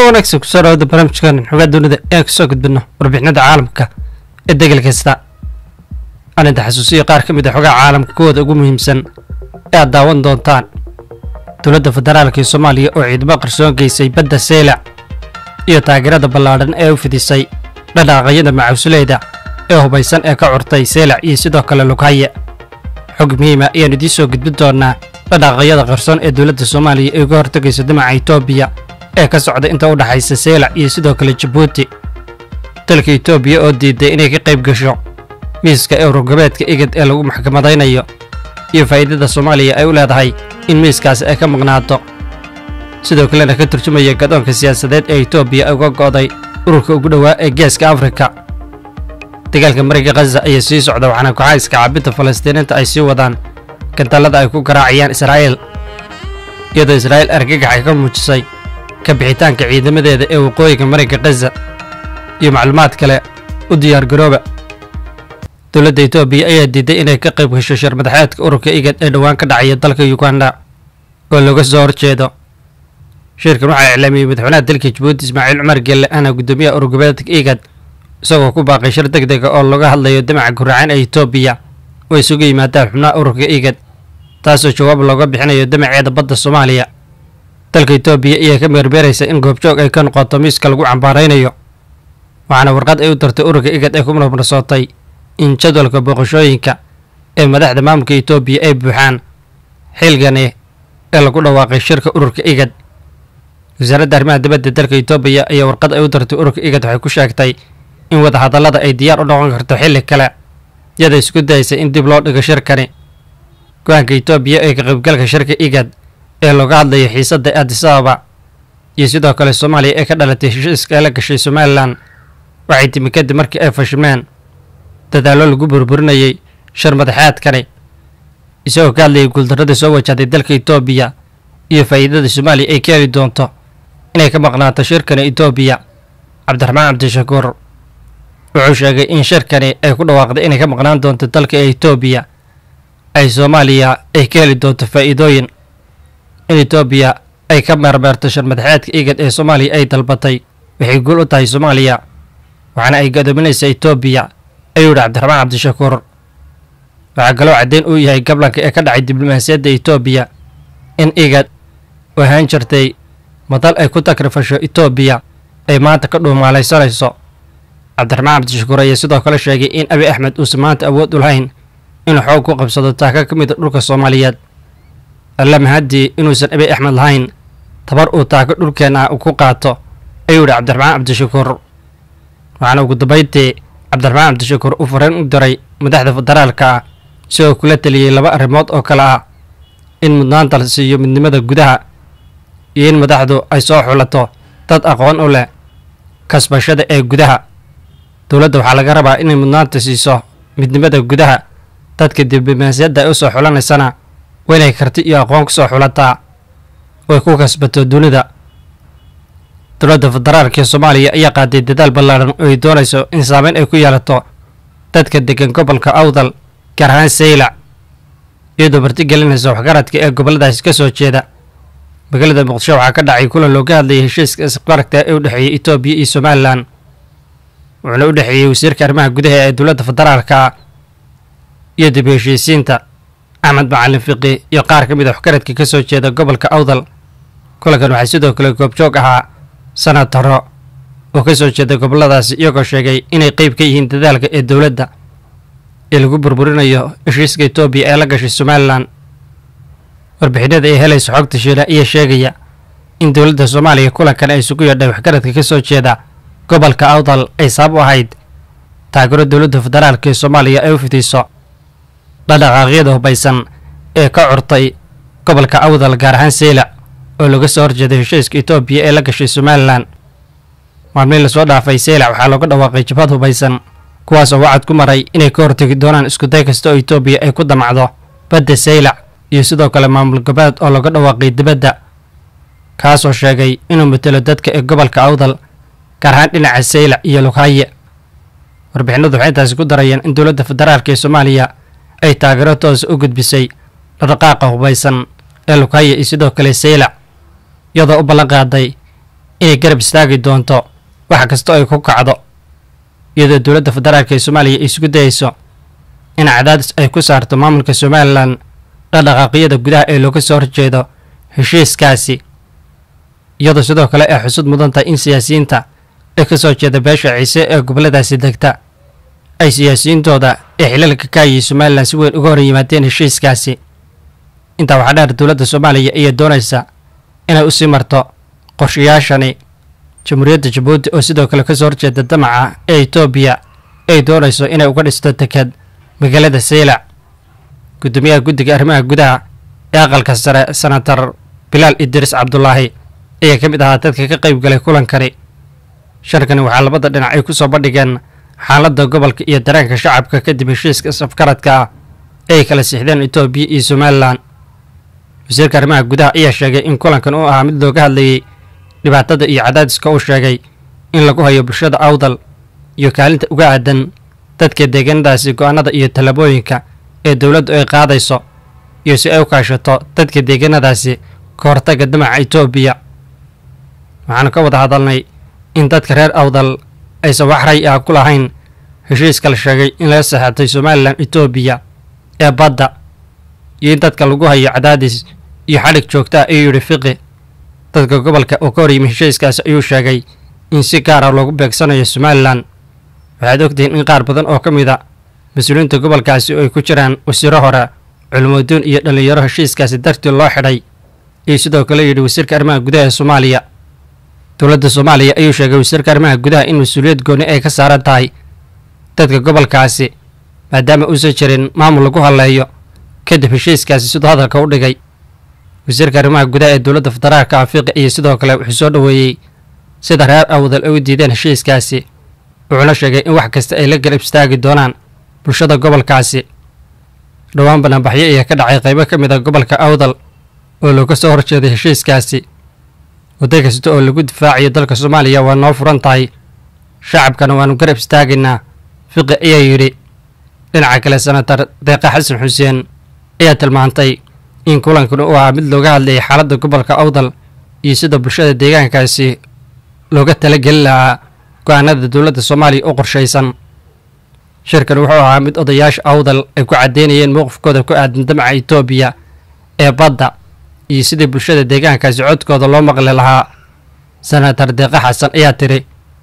wanaagsan ku soo dhawaada barnaamijkan xogaa dunida ee ka soo gudbino warbixinada caalamka ee degal kasta. Aan inta xasuusiyo qaar ka mid ah xogaa caalamka kuwooda ugu muhiimsan ee aad daawan doontaan. Dowladda Federaalka Soomaaliya oo ciidamo qarsoon geysay badda Seylac iyo taageerada ballaadhan ee u fidisay dhaqaaqyada macawisleyda ee hubaysan ee ka curtay Seylac iyo sidoo kale Lughaye. xog muhiim ah ayaan idiin soo gudbin doonaa dhaqaaqyada qarsoon ee dowladda Soomaaliya ee uga hortagaysa damaca Itoobiya ee ka socda inta u dhaxaysa Seylac iyo sidoo kale Djibouti. dalka Itoobiya oo diiday inay ka qayb gasho miiska Eurogobeedka IGAD ee lagu maxkamadaynayo iyo faa'iidada Soomaaliya ay u leedahay in miiskaas ay ka maqnaato, sidoo kalena ka turjumaya gadoonka siyaasadeed ee Itoobiya uga go'day ururka ugu dhawaa ee Geeska Afrika. dagaalka Mareykanka Gaza ayaa sii socda waxaana kooxaha iska caabinta Falastiiniinta ay sii wadaan gantaalada ay ku garaacayaan Israa'iil, iyadoo Israa'iil argagax ay ka muujisay ka bixitaanka ciidamadeeda ee waqooyiga Mareykanka Gaza iyo macluumaad kale u diyaar garooba. dowladda Itoobiya ayaa diiday inay ka qayb gasho shir madaxeedka ururka IGAD ee dhawaan ka dhacaya dalka Uganda oo looga soo horjeedo. shirkan waxaa iclaamiyey madaxweynaha dalka Djibouti Ismaaciil Cumar Geelle ana gudoomiyaha Eurogobeedka IGAD, isagoo ku baaqay shir degdeg ah oo looga hadlayo damaca gurracan ee Itoobiya oo isugu yimaadaan xubnaha ururka IGAD, taasoo jawaab looga bixinayo damaceeda badda Soomaaliya. dalka Itoobiya ayaa ka meermeeraysa in goobjoog ay ka noqoto miiska lagu cambaaraynayo, waxaana warqad ay u dirtay ururka IGAD ee ku marmarsootay in jadwalka booqashooyinka ee madaxda maamulka Itoobiya ay buuxaan xilligani ee lagu dhawaaqay shirka ururka IGAD. wasaaradda arrimaha dibadda dalka Itoobiya ayaa warqad ay u dirtay ururka IGAD waxay ku sheegtay in wadahadallada ay diyaar u noqon karto xilli kale, iyadoo isku dayaysa in dib loo dhigo shirkani. go-aanka Itoobiya ee ka qaybgalka shirka IGAD ee looga hadlayo xiisadda Addis Ababa iyo sidoo kale Soomaaliya ee ka dhalatay heshiiska ay la gashay Somaliland waxay timi kadib markii ay fashilmeen dadaallo lagu burburinayay shir madaxeedkani, isagoo ka hadlayay guuldarrada soo wajahday dalka Itoobiya iyo faa'iidada Soomaaliya ay ka heli doonto inay ka maqnaato shirkani. Itoobiya Cabdiraxmaan Cabdishakuur wuxuu sheegay in shirkani ay ku dhawaaqday inay ka maqnaan doonto dalka Itoobiya ay Soomaaliya ay ka heli doonto faa'iidooyin, in Itoobiya ay ka meermeerto shir madaxeedka IGAD ee Soomaaliya ay dalbatay waxay guul u tahay Soomaaliya, waxaana ay gadoominaysaa Itoobiya, ayuu yidhi Cabdiraxmaan Cabdishakuur. waxaa kaloo caddeyn uu yahay gablanka ee ka dhacay diblomaasiyadda Itoobiya in IGAD oo ahaan jirtay madal ay ku takrifasho Itoobiya ay maanta ka dhuumaalaysanayso. Cabdiraxmaan Cabdishakuur ayaa sidoo kale sheegay in Abiy Axmed uusan maanta awood u lahayn inuu xoog ku qabsado taaka ka mid a dhulka Soomaaliyeed. alla mahadii inuusan Abiy Axmed lahayn tabar uu taaka dhulkeena ku qaato, ayuu yidhi Cabdiraxmaan Cabdishakuur. waxaana ugu dambayntii Cabdiraxmaan Cabdishakuur uu fariin u diray madaxda federaalka ah isagoo kula taliyey laba arrimood oo kale ah in mudnaanta la siiyo midnimada gudaha iyo in madaxdu ay soo xulato dad aqoon u leh kasbashada ee gudaha. dowladda waxaa laga rabaa inay mudnaanta siiso midnimada gudaha, dadka diblomaasiyadda ay u soo xulanaysana waa inay karti iyo aqoon ku soo xulataa way ku kasbato dunida. dowladda federaalka Soomaaliya ayaa qaaday dadaal ballaaran oo ay doonayso in saameyn ay ku yeelato dadka degan gobolka Awdal, gaar ahaan Seylac, iyadoo martigelinaysa waxgaradka ee gobolladaasi ka soo jeeda. magaalada Muqdisho waxaa ka dhacay kulan looga hadlayay heshiiska isqabaragta ee u dhexeeyay Itoobiya iyo Somaliland, wuxuuna u dhexeeyay wasiirka arrimaha gudaha ee dowladda federaalka iyo dib u heshiisiinta Axmed Macalin Fiqi iyo qaar ka mid ah waxgaradka ka soo jeeda gobolka Awdal. kulankan waxaa sidoo kale goobjoog ahaa senataro oo ka soo jeeda gobolladaasi, iyagoo sheegay inay qayb ka yihiin dadaalka ee dowladda ee lagu burburinayo heshiiska Itoobiya ee la gashay Somaliland. warbixinada ay helayso xogta shiila ayaa sheegaya in dowladda Soomaaliya kulankan ay isugu yeedhay waxgaradka ka soo jeeda gobolka Awdal ay sabab u ahayd taageero dowladda federaalka ee Soomaaliya ay u fidiso dhaqaaqyada hubaysan ee ka curtay gobolka Awdal, gaar ahaan Seylac oo laga soo horjeeday heshiiska Itoobiya ee la gashay Somaliland. maalmihii lasoo dhaafay Seylac waxaa looga dhawaaqay jabhad hubaysan, kuwaas oo wacad ku maray inay ka hortagi doonaan iskuday kasta oo Itoobiya ay ku damacdo badda Seylac iyo sidoo kale maamul goboleed oo looga dhawaaqay dibadda, kaasoo sheegay inuu matalo dadka ee gobolka Awdal, gaar ahaan dhinaca Seylac iyo Lughaye. warbixinadu waxay intaasi ku darayeen in dowladda federaalka ee Soomaaliya ay taageero toos u gudbisay dhaqdhaqaaqa hubaysan ee Lughaye iyo sidoo kale Seylac, iyadoo u ballan qaaday inay garab istaagi doonto wax kasta oo ay ku kacdo, iyadoo dowladda federaalk ee Soomaaliya ay isku dayayso in cadaadis ay ku saarto maamulka Somaliland dhaqdhaqaaqyada gudaha ee looga soo horjeedo heshiiskaasi, iyadoo sidoo kale ay xusud mudan tahay in siyaasiyiinta ee ka soo jeeda beesha ciise ee gobolladaasi degta ay siyaasiyiintooda ee xilalka ka hayay Somaliland si weyn uga hor yimaadeen heshiiskaasi. intaa waxaa dheer dowladda Soomaaliya ayaa doonaysa inay u sii marto qorshayaashani Jamhuuriyadda Jabuuti oo sidoo kale ka soo horjeeda damaca ee Itoobiya ay doonayso inay uga dhisto deked magaalada Saylac. gudoomiyaha guddiga arrimaha gudaha ee aqalka sare Senator Bilaal Idris Cabdullaahi ayaa ka mid ahaa dadka ka qayb galay kulankani. shirkani waxaa labada dhinac ay ku soo bandhigeen xaaladda gobolka iyo dareenka shacabka kadib heshiiska safgaradka ah ee ay kala sixdeen Itoobiya iyo Somaliland. wasiirka arrimaha gudaha ayaa sheegay in kulankan uu ahaa mid looga hadlayay dhibaatada iyo cadaadiska uu sheegay in lagu hayo bulshada awdal iyo kaalinta uga aadan dadka deegaanadaasi go'aanada iyo tallaabooyinka ee dowladdu ay qaadayso iyo si ay u kaashato dadka deegaanadaasi ka hortagga damaca Itoobiya. waxaanu ka wada hadalnay in dadka reer awdal aysan wax ray ah ku lahayn heshiiska la sheegay in laga saxeexday Somaliland Itoobiya ee badda iyo in dadka lagu hayo cadaadis iyo xadhig joogta ah ayuu yidhi Fiqi. dadka gobolka oo ka hor yimi heshiiskaasi ayuu sheegay in si gaar ah loogu beegsanayo Somaliland. waxaad ogtihiin in qaar badan oo ka mid a mas-uuliyiinta gobolkaasi oo ay ku jiraan wasiiro hore, culimooyin iyo dhallinyaro heshiiskaasi dartii loo xidhay, iyo sidoo kale yidhi wasiirka arrimaha gudaha ee Soomaaliya. dowladda Soomaaliya ayuu sheegay wasiirka arrimaha gudaha in mas-uuliyad gooni ay ka saaran tahay dadka gobolkaasi maadaama uusan jirin maamul lagu halleeyo kadib heshiiskaasi siduu hadalka u dhigay. wasiirka arrimaha gudaha ee dowladda federaalka Fiqi iyo sidoo kale wuxuu soo dhoweeyey sida reer awdal ay u diideen heshiiskaasi, wuxuuna sheegay in wax kasta ay la garab istaagi doonaan bulshada gobolkaasi. dhowaan banaanbaxyo ayaa ka dhacay qaybo ka mid a gobolka awdal oo looga soo horjeeday heshiiskaasi. waddo kasta oo lagu difaacayo dalka Soomaaliya waa noo furan tahay, shacabkana waanu garab istaagaynaa, Fiqi ayaa yidhi. dhinaca kale Senator Deeqa Xasan Xuseen ayaa tilmaantay in kulankan uu ahaa mid looga hadlayay xaaladda gobolka awdal iyo sida bulshada deegaankaasi looga talagelin lahaa go'aanada dowladda Soomaaliya oo qorshaysan. shirkan wuxuu ahaa mid odayaasha awdal ay ku caddeynayeen mowqifkooda ku aadan damaca Itoobiya ee badda iyo sidii bulshada deegaankaasi codkooda loo maqli lahaa. Senator Deeqa Xasan ayaa tiri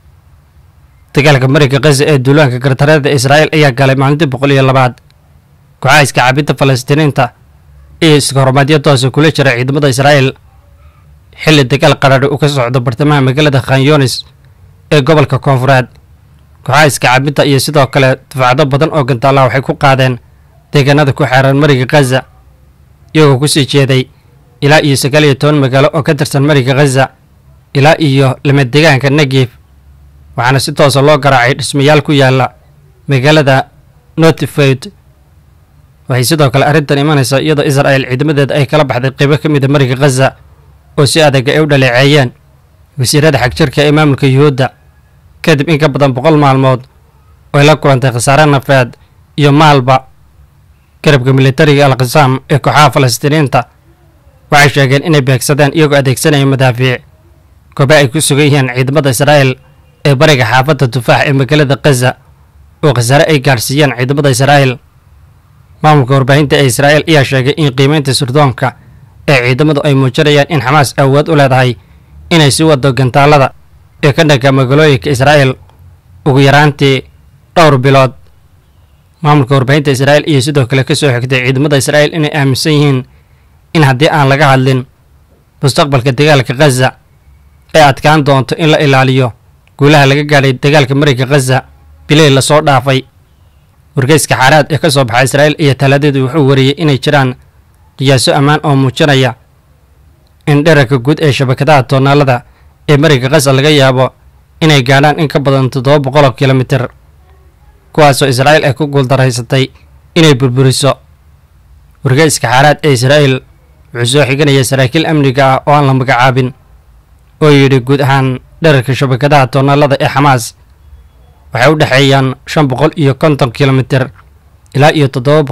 dagaalka Mareykanka Gaza ee duulaanka gardarrada Israa'iil ayaa galay maalintii 102aad. kooxaha iska caabinta Falastiiniinta iyo iska hormaadyo toos kula jira ciidamada Israa'iil xilli dagaal qaraar uu ka socdo bartamaha magaalada Khan Younis ee gobolka Koonfureed. kooxaha iska caabinta iyo sidoo kale difacdo badan oo gantaalaha waxay ku qaadeen deegaanada ku xeeran Mareykanka Gaza, iyagoo ku sii jeeday ilaa iyo 19 magaalo oo ka tirsan Mareykanka Gaza ilaa iyo lama deegaanka Negev, waxaana si toos ah loo garaacay dhismayaal ku yaala magaalada Notified. waxay sidoo kale arrintan imanaysaa iyadoo Israa'iil ciidamadeeda ay kala baxday qaybo ka mid a Mareykanka Gaza oo si adag ay u dhaleeceeyeen wasiirada xagjirka ee maamulka Yuhuudda kadib in ka badan 100 maalmood oo ay la kulantay khasaare nafeed iyo maalba. garabka militariga Al-Qassam ee kooxaha Falastiiniinta waxay sheegeen inay beegsadeen iyagoo adeegsanaya madaafiic goobo ay ku sugan yihiin ciidamada Israa'iil ee bariga xaafadda Tufaax ee magaalada Gaza oo khasaare ay gaarsiiyeen ciidamada Israa'iil. maamulka warbaahinta ee Israa'iil ayaa sheegay in qiimeynta sirdoonka ee ciidamadu ay muujinayaan in Xamaas awood u leedahay inay sii wado gantaalada ee ka dhanka magaalooyinka Israa'iil ugu yaraantii dhowr bilood. maamulka warbaahinta Israa'iil iyo sidoo kale ka soo xigtay ciidamada Israa'iil inay aaminsan yihiin in haddii aan laga hadlin mustaqbalka dagaalka Gaza ay adkaan doonto in la ilaaliyo guulaha laga gaadhay dagaalka Mareykanka Gaza bilay la soo dhaafay. wargeyska xaaraad ee ka soo baxay Israa'iil iyo talaadadu wuxuu wariyay inay jiraan qiyaaso ammaan oo muujinaya in dhererka guud ee shabakadaha toonaalada ee Mareykanka Gaza laga yaabo inay gaadhaan in ka badan 700 kilomitir, kuwaasoo Israa'iil ay ku guuldaraysatay inay burburiso. wargeyska xaaraad ee Israa'iil wuxuu soo xiganaya saraakiil amniga ah oo aan la magacaabin oo yidhi guud ahaan dhererka shabakadaha toonaalada ee Xamaas waxay u dhexeeyaan 550 kilomitir ilaa iyo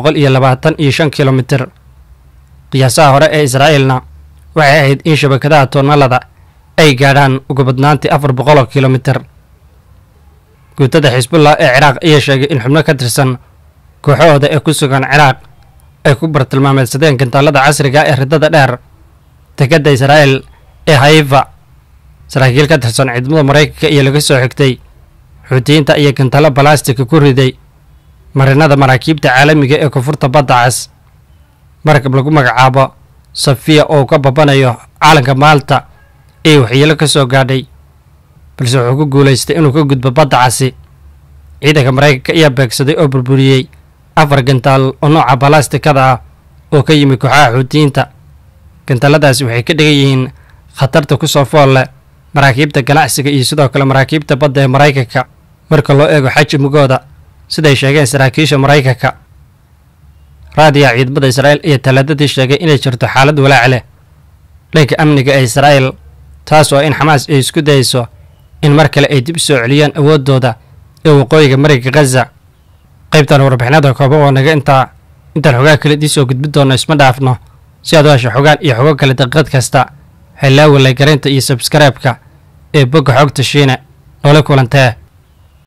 725 kilomitir. qiyaasaha hore ee Israa'iilna waxay ahayd in shabakadaha toonaalada ay gaadhaan ugu badnaantii 400 kilomitir. guutada xisbullah ee ciraaq ayaa sheegay in xubno ka tirsan kooxahooda ee ku sugan ciraaq ay ku bartilmaameedsadeen gantaalada casriga ee riddada dheer dekedda israa'il ee haifa. saraakiil ka tirsan ciidamada maraykanka iyo laga soo xigtay xuutiyiinta iyo gantaalo balastika ku riday marinada maraakiibta caalamiga ee koonfurta badda cas. markab lagu magacaabo safiya oo ka babanayo caalanka maalta ee waxyeelo ka soo gaadhay, balse wuxuu ku guulaystay inuu ka gudbo badda casi. ciidanka maraykanka ayaa beegsaday oo burburiyey 4 gantaal oo nooca balastikada ah oo ka yimi kooxaha xuutiyiinta. gantaaladaasi waxay ka dhigan yihiin khatarta ku soo fool leh maraakiibta ganacsiga iyo sidoo kale maraakiibta badda ee maraykanka marka loo eego xajmigooda, siday sheegeen saraakiisha maraykanka. raadiyaha ciidamada israa'iil ayaa talaadadii sheegay inay jirto xaalad walaac leh dhanka amniga ee israa'iil, taas oo in xamaas ay isku dayeyso in mar kale ay dib u soo celiyaan awooddooda ee waqooyiga marinka Gaza. qaybtan warbixinada kooban oo naga intaan xogaa kale idin soo gudbin doona isma dhaafno. si aad u hesho xogaan iyo xogo kale daqiiqad kasta, hellaa walay gareynta iyo subscribe-ka ee bogga xogta shiine. noole kulantee.